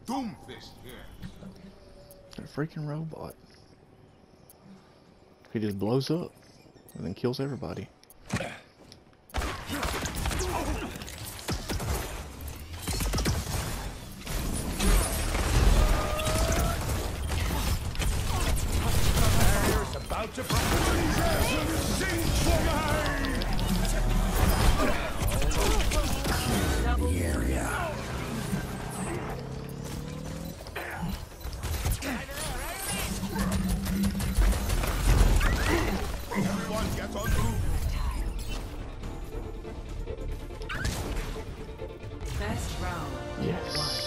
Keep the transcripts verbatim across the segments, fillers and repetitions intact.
Doomfist here. A freaking robot. He just blows up and then kills everybody. About to sing for the area. Everyone get on move. Best round. Yes.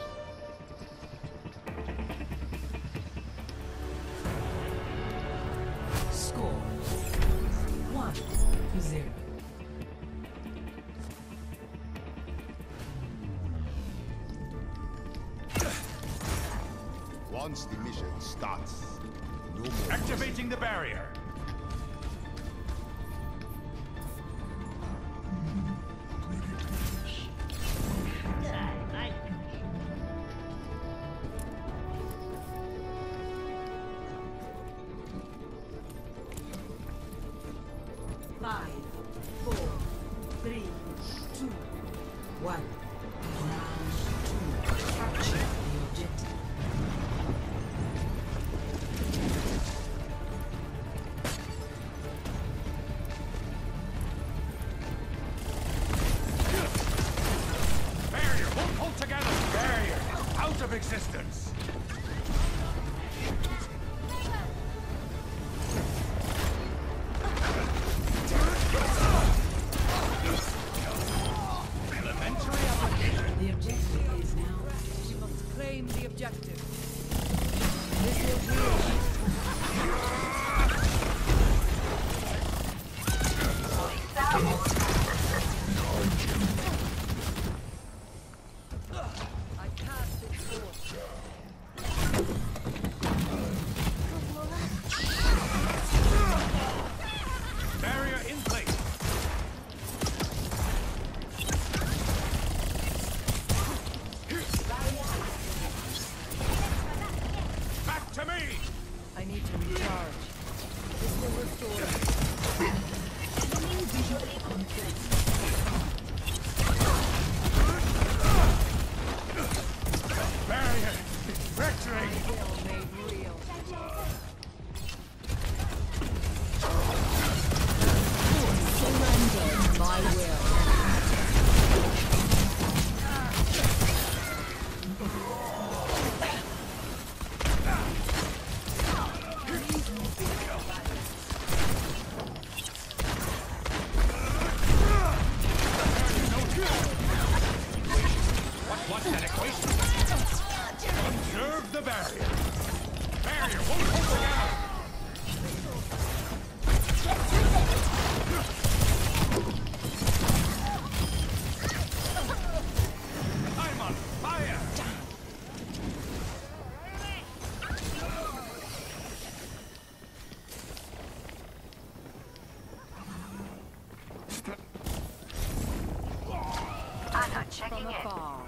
Score one to zero. Once the mission starts, no more. Activating the barrier. Five, four, three, two, one. Round two. Capture the objective. Barrier won't hold together. Barrier out of existence. The objective is now. We must claim the objective. This will be I cast it forth. Barrier in place. Back to me. I need to recharge. This will restore. Enemy visually on Barrier fracturing. will made real. Surrender my will. What? What's that equation? Observe the barrier. Barrier won't hold together. I'm on fire. From afar.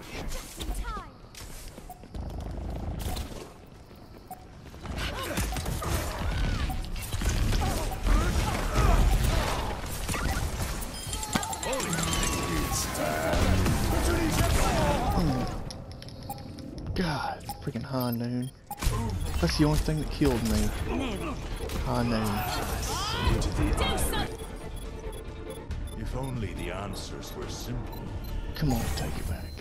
God, freaking high noon. That's the only thing that killed me. High noon. If only the answers were simple. Come on, take it back.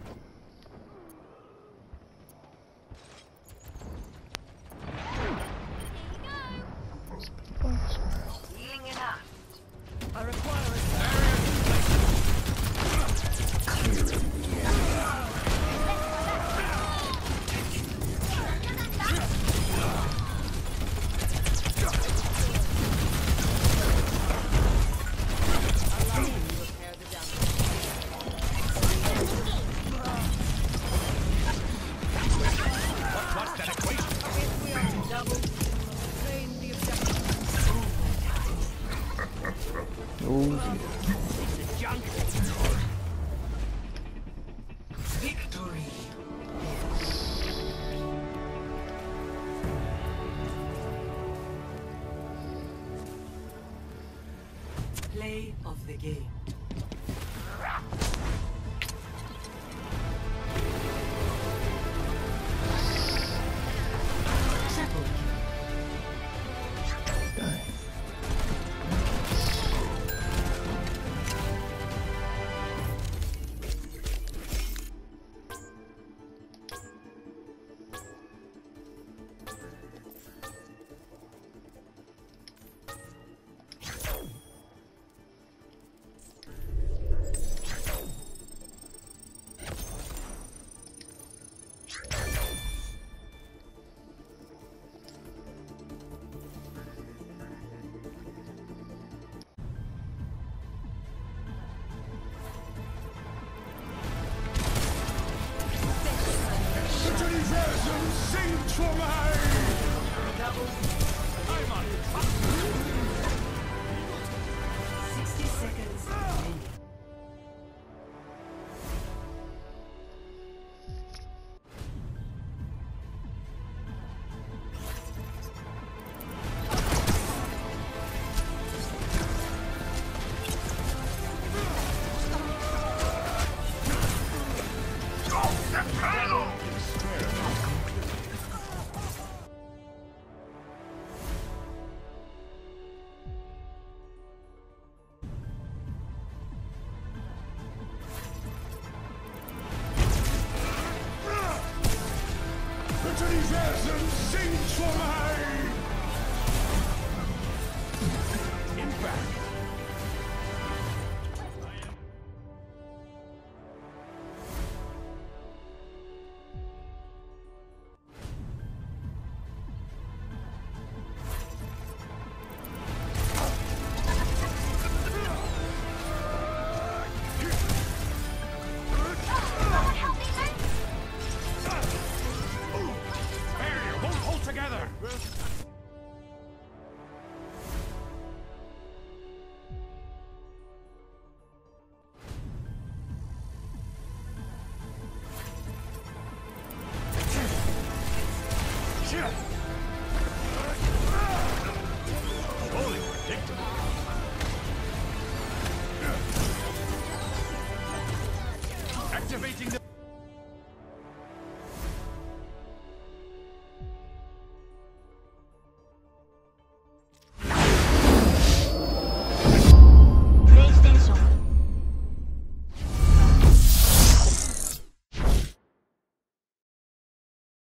I require a allow me to repair the damage. Play of the game. Triple kill. Dang. Sing for me! sixty seconds remaining. Sing for me! Impact! Together! Shit!